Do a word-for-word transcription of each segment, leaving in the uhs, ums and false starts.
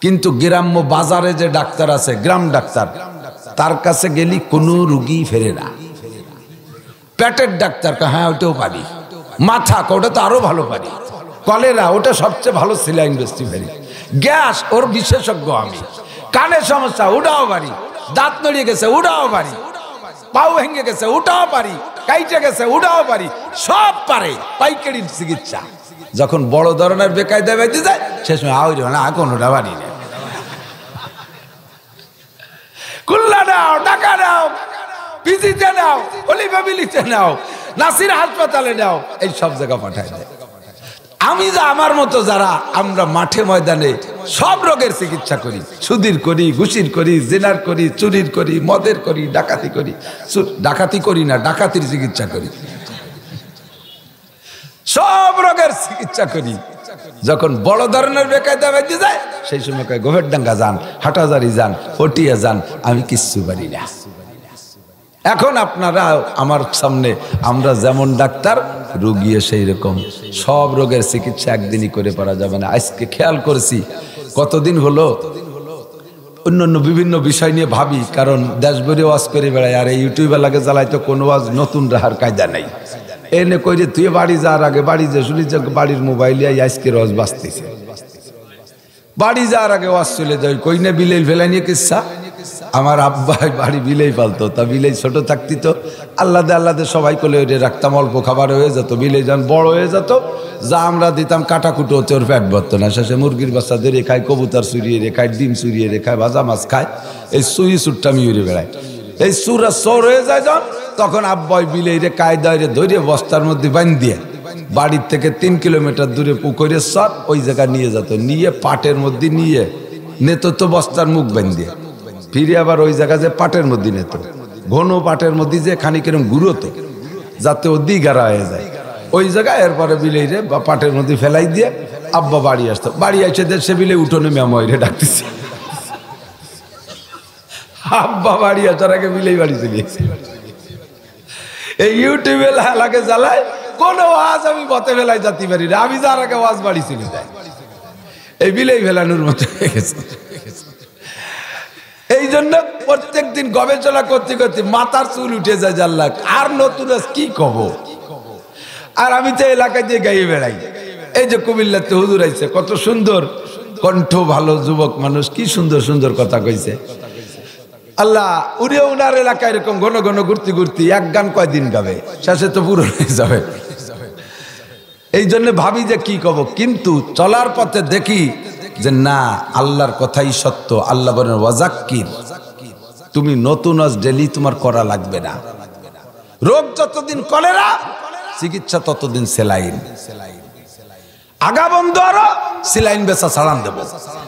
কিন্তু গ্রাম্য বাজারে যে ডাক্তার আছে, গ্রাম ডাক্তার, তার কাছে গেলি কোনো রুগী ফেরে না। পেটের ডাক্তার হ্যাঁ ওটাও পারি, মাথা ওটা তো আরো ভালো পারি, কলেরা ওটা সবচেয়ে ভালো সিলাইন বেস্টি পারি, গ্যাস ওর বিশেষজ্ঞ আমি, কানের সমস্যা ওটাও পারি, দাঁত নড়িয়ে গেছে ওটাও পারি, পাও ভেঙে গেছে ওটাও পারি, কাইটে গেছে ওটাও পারি, সব পারে পাইকারির চিকিৎসা। যখন বড় ধরনের বেকায়দা বেঁধে যায় সে সময় আউরি না কোনোটা পারি না। কুল্লা নাও, ঢাকা নাও, পিজিতে নাও, অলিভাবিলিতে নাও, নাসির হাসপাতালে নাও, এই সব জায়গা পাঠায় দেয়। আমি যা আমার মতো যারা আমরা মাঠে ময়দানে সব রোগের চিকিৎসা করি, সুদির করি, ঘুষির করি, জেনার করি, চুরির করি, মদের করি, ডাকাতি করি, ডাকাতি করি না ডাকাতির চিকিৎসা করি, সব রোগের চিকিৎসা করি। যখন বড় ধরনের বেকায়দা বেঁধে যায় সেই সময় কয় গোভেরডাঙ্গা যান, হাটাজারি যান, ফটিয়া যান, আমি কিচ্ছু পারি না। এখন আপনারা আমার সামনে আমরা যেমন ডাক্তার, রোগীও সেই রকম। সব রোগের চিকিৎসা একদিনই করে পারা যাবে না। আজকে খেয়াল করেছি কতদিন হলো অন্য অন্য বিভিন্ন বিষয় নিয়ে ভাবি, কারণ দেশভরে ওয়াজ করে বেড়ায়, আর এই ইউটিউবে লাগে জ্বালাই তো কোনো ওয়াজ নতুন রাহার কায়দা নাই। এনে কইরে তুই বাড়ি যাওয়ার আগে বাড়ি যে শুনি যে বাড়ির মোবাইলে আজকে রস বাঁচতেছে, বাড়ি যাওয়ার আগে ওয়াজ চলে যায় কই না বিলেই ফেলাই নিয়ে কিসা। আমার আব্বা বাড়ি বিলেই পালতো, তা বিলেই ছোট থাকতি তো আল্লাদে আল্লাদে সবাই কোলে ওইটা রাখতাম, অল্প খাবার হয়ে যেত, বিলেই যখন বড় হয়ে যেত যা আমরা দিতাম কাটাকুটো হচ্ছে, ওর পেট ভরতো না। শেষে মুরগির বাচ্চা ধরে খায়, কবুতর চুরিয়ে রেখায়, ডিম চুরিয়ে রেখায়, ভাজা মাছ খায়, এই চুরি চুরটামি উড়ে বেড়ায়। এই চুরা চোর হয়ে যায় যখন, তখন আব্বাই বিলেই রে কায়দায় রে ধরে বস্তার মধ্যে বাঁধ দিয়ে বাড়ির থেকে তিন কিলোমিটার দূরে পুকুরের সব ওই জায়গা নিয়ে যেত, নিয়ে পাটের মধ্যে নিয়ে নেত তো বস্তার মুখ বাঁধ দিয়ে, ফিরে আবার ওই জায়গা যে পাটের মধ্যে নেত, ঘন পাটের মধ্যে যে খানিক এরকম ঘুরোতো যাতে ও দিগারা হয়ে যায় ওই জায়গায়। এরপরে বিলেই রে বা পাটের মধ্যে ফেলাই দিয়ে আব্বা বাড়ি আসতো। বাড়ি এসে সে বিলে উঠোনে মেময় রে ডাকতেছে, আব্বা বাড়ি আসার আগে বিলেই বাড়ি চলে গেছে। এই ইউটিউবে লাগে জ্বালায় কোন ওয়াজ আমি পথে ফেলাই যেতে পারি না, আমি যার আগে ওয়াজ বাড়ি চলে যাই, এই বিলেই ফেলানোর মতো হয়ে গেছে। এই জন্য প্রত্যেক দিন গবেষণা করতে করতে মাথার চুল উঠে যায় জাল্লা, আর নতুন কি কব। আর আমি তো এলাকায় দিয়ে গাইয়ে বেড়াই, এই যে কুমিল্লাতে হুজুর আইছে, কত সুন্দর কণ্ঠ, ভালো যুবক মানুষ, কি সুন্দর সুন্দর কথা কইছে। আল্লাহ উড়ে উনার এলাকায় এরকম ঘন ঘন ঘুরতে ঘুরতে এক গান কয়দিন গাবে, শেষে তো পুরো হয়ে যাবে। এই জন্য ভাবি যে কি কব, কিন্তু চলার পথে দেখি যে না, আল্লাহর কথাই সত্য। আল্লাহ বলেন ওয়াজাক্কির, তুমি নতুন আজ ডেলি তোমার করা লাগবে না। রোগ যতদিন কলেরা, চিকিৎসা ততদিন সেলাইন, আগা বন্ধ আরো সেলাইন বেচা ছাড়ান দেব।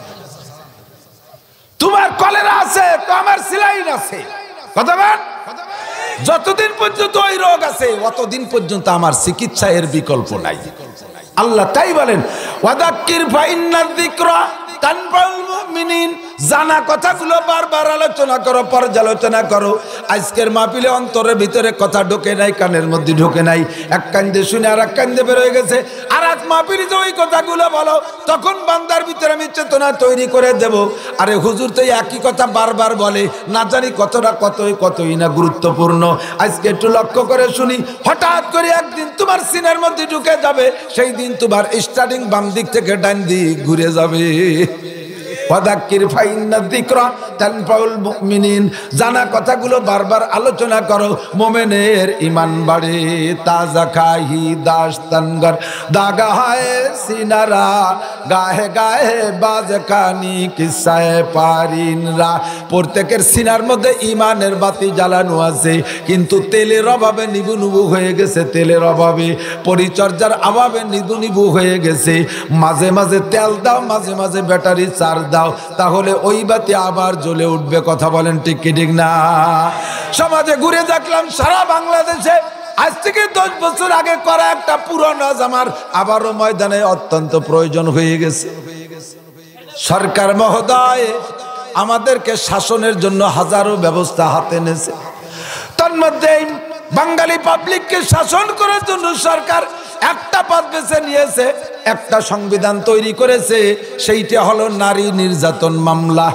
তোমার কলেরা আছে তো আমার সেলাইন আছে, কথা বল। যতদিন পর্যন্ত ওই রোগ আছে অতদিন পর্যন্ত আমার চিকিৎসা, এর বিকল্প নাই। আল্লাহ তাই বলেন ওয়াদাক্কির ফাইন্নায যিকরা তানফাউল মুমিনিন, জানা কথাগুলো বারবার আলোচনা করো, পর্যালোচনা করো। আজকের মাহফিলে অন্তরের ভিতরে কথা ঢোকে নাই, কানের মধ্যে ঢোকে নাই, এক কান্দে শুনে আর এক কান্দে বের হয়ে গেছে। আর আজ মাহফিলে যে ওই কথাগুলো বলো, তখন বান্দার ভিতরে আমি চেতনা তৈরি করে দেব, আরে হুজুর তো একই কথা বারবার বলে, না জানি কতটা কতই কতই না গুরুত্বপূর্ণ। আজকে একটু লক্ষ্য করে শুনি, হঠাৎ করে একদিন তোমার সিনার মধ্যে ঢুকে যাবে, সেই দিন তোমার স্টার্টিং বাম দিক থেকে ডান দিক ঘুরে যাবে। ওয়াদাক্কির ফাইন্নায যিকরা তানফাউল মুমিনিন, জানা কথাগুলো বারবার আলোচনা করো, মুমিনের ঈমান বাড়ে। তাজা খাহি দাস্তানগর দাগা হায় সিনারা, গাহে গাহে বাজ খানি কিসায়ে পারিনরা। প্রত্যেকের সিনার মধ্যে ঈমানের বাতি জ্বালানো আছে, কিন্তু তেলের অভাবে নিবু নিবু হয়ে গেছে, তেলের অভাবে, পরিচর্যার অভাবে নিবু নিবু হয়ে গেছে। মাঝে মাঝে তেল দাও, মাঝে মাঝে ব্যাটারি চার্জ দাও, তাহলে ওই বাতি আবার জ্বলে উঠবে। কথা বলেন ঠিক কি ঠিক না? সমাজে ঘুরে দেখলাম সারা বাংলাদেশে আজ থেকে দশ বছর আগে করা একটা পুরনো নাচ আমার আবারও ময়দানে অত্যন্ত প্রয়োজন হয়ে গেছে। সরকার মহোদয় আমাদেরকে শাসনের জন্য হাজারো ব্যবস্থা হাতে নেছে, তার মধ্যে বাঙালি পাবলিককে শাসন করার জন্য সরকার একটা পথ বেছে নিয়েছে, একটা সংবিধান তৈরি করেছে, সেইটা হলো নারী নির্যাতন মামলা।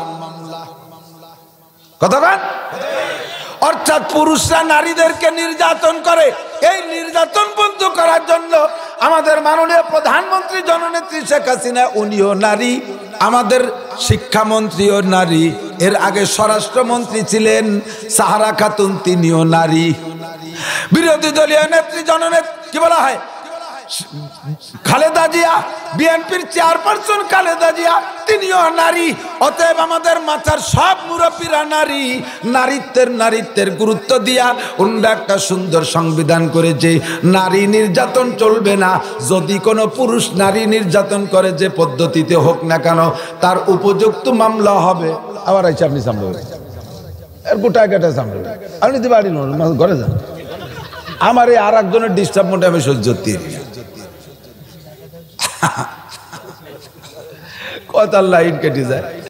কথা বলেন? অর্থাৎ পুরুষরা নারীদেরকে নির্যাতন করে, এই নির্যাতন বন্ধ করার জন্য আমাদের মাননীয় প্রধানমন্ত্রী জননেত্রী শেখ হাসিনা উনিও নারী, আমাদের শিক্ষামন্ত্রীও নারী, এর আগে স্বরাষ্ট্রমন্ত্রী ছিলেন সাহারা খাতুন, তিনিও নারী। বিরোধী দলীয় নেত্রী জননেত্রী কি বলা হয় খালেদা জিয়া, বিএনপির চেয়ারপারসন খালেদা জিয়া, তিনিও নারী। অতএব আমাদের মাথার সব মুরব্বীরা নারী। নারীত্বের নারীত্বের গুরুত্ব দিয়া উন্ডা একটা সুন্দর সংবিধান করেছে, নারী নির্যাতন চলবে না। যদি কোনো পুরুষ নারী নির্যাতন করে, যে পদ্ধতিতে হোক না কেন, তার উপযুক্ত মামলা হবে। আবার আইসা আপনি সামনে এর গোটা কেটে সামনে আপনি তো বাড়ি ঘরে যান। আমার এই আর একজনের ডিস্টার্ব মোটে আমি সহ্য করতে কথা লাইন কেটে যায়।